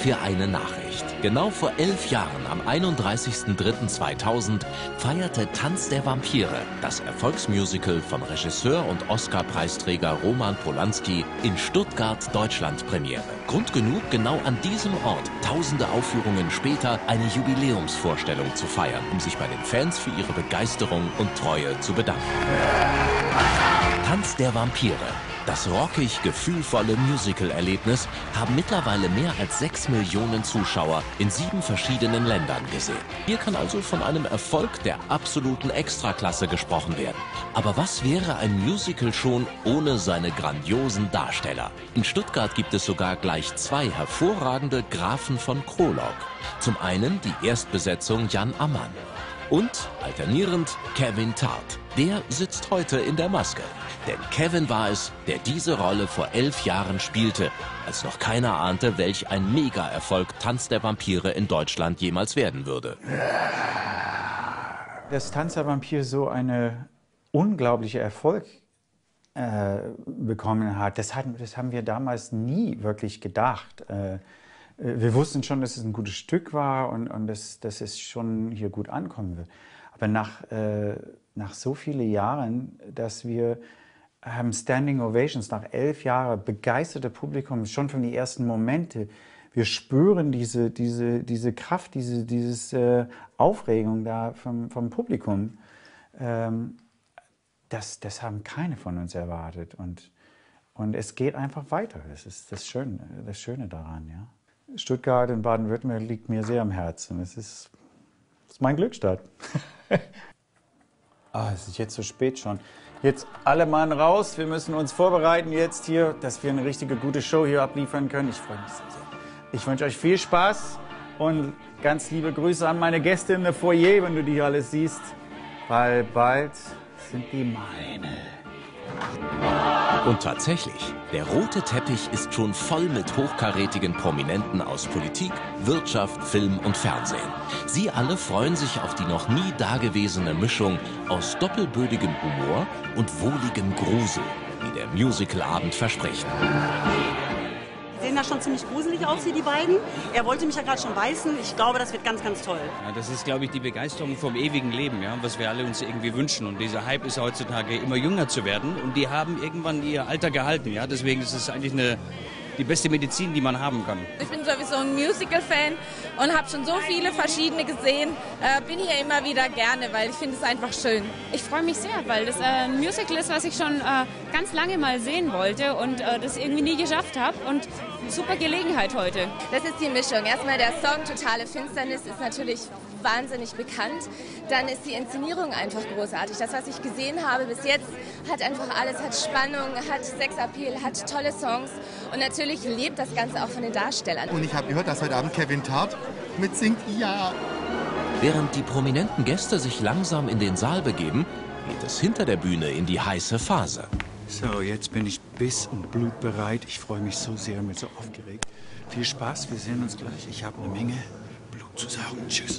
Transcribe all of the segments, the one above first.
für eine Nachricht. Genau vor 11 Jahren, am 31.03.2000, feierte Tanz der Vampire, das Erfolgsmusical von Regisseur und Oscar-Preisträger Roman Polanski, in Stuttgart, Deutschland Premiere. Grund genug, genau an diesem Ort, tausende Aufführungen später, eine Jubiläumsvorstellung zu feiern, um sich bei den Fans für ihre Begeisterung und Treue zu bedanken. Tanz der Vampire. Das rockig gefühlvolle Musical-Erlebnis haben mittlerweile mehr als 6 Millionen Zuschauer in 7 verschiedenen Ländern gesehen. Hier kann also von einem Erfolg der absoluten Extraklasse gesprochen werden. Aber was wäre ein Musical schon ohne seine grandiosen Darsteller? In Stuttgart gibt es sogar gleich 2 hervorragende Grafen von Krolok. Zum einen die Erstbesetzung Jan Ammann und alternierend Kevin Tart. Der sitzt heute in der Maske. Denn Kevin war es, der diese Rolle vor 11 Jahren spielte, als noch keiner ahnte, welch ein Mega-Erfolg Tanz der Vampire in Deutschland jemals werden würde. Dass Tanz der Vampire so einen unglaublichen Erfolg bekommen hat, das haben wir damals nie wirklich gedacht. Wir wussten schon, dass es ein gutes Stück war und dass es schon hier gut ankommen wird. Aber nach so vielen Jahren, dass wir haben Standing Ovations, nach 11 Jahren, begeisterte Publikum, schon von den ersten Momente. Wir spüren diese Kraft, diese Aufregung da vom Publikum. Das haben keine von uns erwartet. Und es geht einfach weiter. Das ist das Schöne daran. Ja. Stuttgart in Baden-Württemberg liegt mir sehr am Herzen. Das ist mein Glücksstadt. Es ist jetzt so spät schon. Jetzt alle Mann raus. Wir müssen uns vorbereiten jetzt hier, dass wir eine richtige gute Show hier abliefern können. Ich freue mich sehr. Ich wünsche euch viel Spaß und ganz liebe Grüße an meine Gäste in der Foyer, wenn du die hier alles siehst. Weil bald sind die meine. Und tatsächlich, der rote Teppich ist schon voll mit hochkarätigen Prominenten aus Politik, Wirtschaft, Film und Fernsehen. Sie alle freuen sich auf die noch nie dagewesene Mischung aus doppelbödigem Humor und wohligem Grusel, wie der Musicalabend verspricht. Sehen ja schon ziemlich gruselig aus hier, die beiden. Er wollte mich ja gerade schon beißen. Ich glaube, das wird ganz, ganz toll. Ja, das ist, glaube ich, die Begeisterung vom ewigen Leben, ja, was wir alle uns irgendwie wünschen. Und dieser Hype ist heutzutage immer jünger zu werden. Und die haben irgendwann ihr Alter gehalten. Ja? Deswegen ist es eigentlich die beste Medizin, die man haben kann. Ich bin sowieso ein Musical-Fan und habe schon so viele verschiedene gesehen. Bin hier immer wieder gerne, weil ich finde es einfach schön. Ich freue mich sehr, weil das ein Musical ist, was ich schon ganz lange mal sehen wollte und das irgendwie nie geschafft habe. Und super Gelegenheit heute. Das ist die Mischung. Erstmal der Song Totale Finsternis ist natürlich wahnsinnig bekannt. Dann ist die Inszenierung einfach großartig. Das, was ich gesehen habe bis jetzt, hat einfach alles, hat Spannung, hat Sexappeal, hat tolle Songs und natürlich lebt das Ganze auch von den Darstellern. Und ich habe gehört, dass heute Abend Kevin Tart mitsingt. Ja! Während die prominenten Gäste sich langsam in den Saal begeben, geht es hinter der Bühne in die heiße Phase. So, jetzt bin ich bis und blutbereit. Ich freue mich so sehr und bin so aufgeregt. Viel Spaß, wir sehen uns gleich. Ich habe eine Menge Blut zu saugen. Tschüss.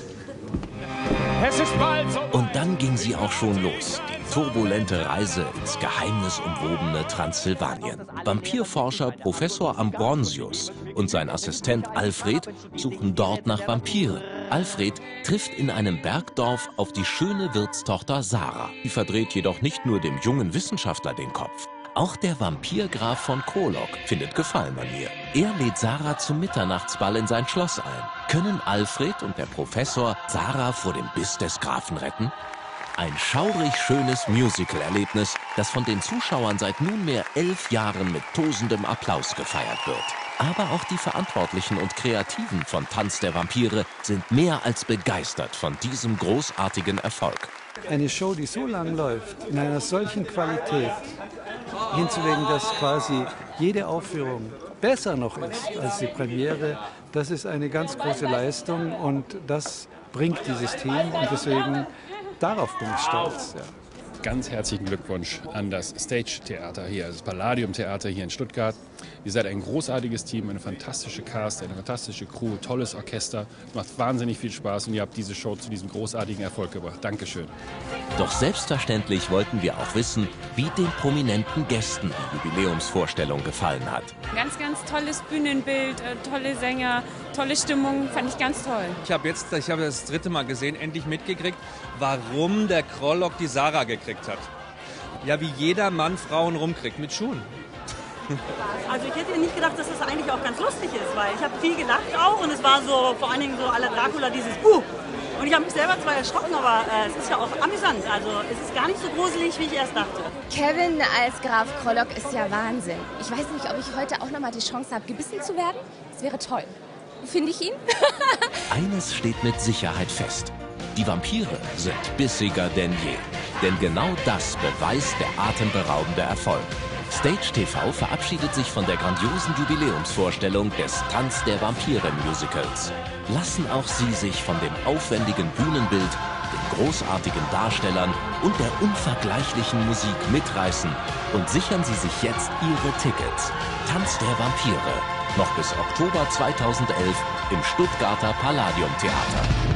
Und dann ging sie auch schon los. Die turbulente Reise ins geheimnisumwobene Transsilvanien. Vampirforscher Professor Ambronsius und sein Assistent Alfred suchen dort nach Vampiren. Alfred trifft in einem Bergdorf auf die schöne Wirtstochter Sarah. Die verdreht jedoch nicht nur dem jungen Wissenschaftler den Kopf. Auch der Vampirgraf von Krolok findet Gefallen an ihr. Er lädt Sarah zum Mitternachtsball in sein Schloss ein. Können Alfred und der Professor Sarah vor dem Biss des Grafen retten? Ein schaurig schönes Musical-Erlebnis, das von den Zuschauern seit nunmehr 11 Jahren mit tosendem Applaus gefeiert wird. Aber auch die Verantwortlichen und Kreativen von Tanz der Vampire sind mehr als begeistert von diesem großartigen Erfolg. Eine Show, die so lang läuft, in einer solchen Qualität hinzulegen, dass quasi jede Aufführung besser noch ist als die Premiere, das ist eine ganz große Leistung und das bringt dieses Team und deswegen darauf bin ich stolz. Ja. Ganz herzlichen Glückwunsch an das Stage-Theater hier, das Palladium-Theater hier in Stuttgart. Ihr seid ein großartiges Team, eine fantastische Cast, eine fantastische Crew, tolles Orchester. Es macht wahnsinnig viel Spaß und ihr habt diese Show zu diesem großartigen Erfolg gebracht. Dankeschön. Doch selbstverständlich wollten wir auch wissen, wie den prominenten Gästen die Jubiläumsvorstellung gefallen hat. Ganz, ganz tolles Bühnenbild, tolle Sänger, tolle Stimmung, fand ich ganz toll. Ich habe das 3. Mal gesehen, endlich mitgekriegt, warum der Krollock die Sarah gekriegt hat. Ja, wie jeder Mann Frauen rumkriegt, mit Schuhen. Also ich hätte nicht gedacht, dass das eigentlich auch ganz lustig ist, weil ich habe viel gelacht auch und es war so, vor allen Dingen so à la Dracula dieses Und ich habe mich selber zwar erschrocken, aber es ist ja auch amüsant. Also es ist gar nicht so gruselig, wie ich erst dachte. Kevin als Graf Krollock ist ja Wahnsinn. Ich weiß nicht, ob ich heute auch nochmal die Chance habe, gebissen zu werden. Das wäre toll. Finde ich ihn? Eines steht mit Sicherheit fest. Die Vampire sind bissiger denn je. Denn genau das beweist der atemberaubende Erfolg. Stage TV verabschiedet sich von der grandiosen Jubiläumsvorstellung des Tanz der Vampire Musicals. Lassen auch Sie sich von dem aufwendigen Bühnenbild, den großartigen Darstellern und der unvergleichlichen Musik mitreißen und sichern Sie sich jetzt Ihre Tickets. Tanz der Vampire. Noch bis Oktober 2011 im Stuttgarter Palladium Theater.